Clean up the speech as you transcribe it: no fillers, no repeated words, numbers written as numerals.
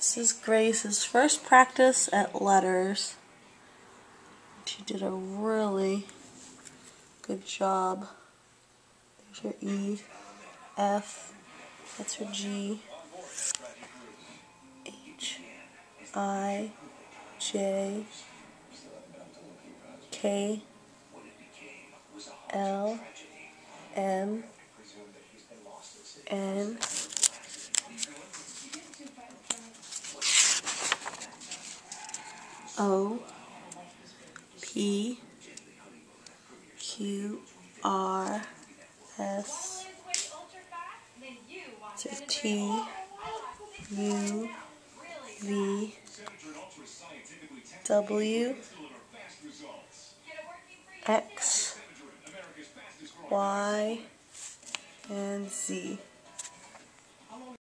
This is Grace's first practice at letters. She did a really good job. There's her E, F, that's her G, H, I, J, K, L, M, N, O, P, Q, R, S, T, U, V, W, X, Y, and Z.